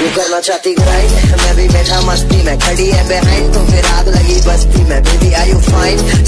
करना चाहती ग्राइंड, मैं भी बैठा मस्ती में, खड़ी है बिहाइंड तो फिर आग लगी बस्ती में। Baby are you fine,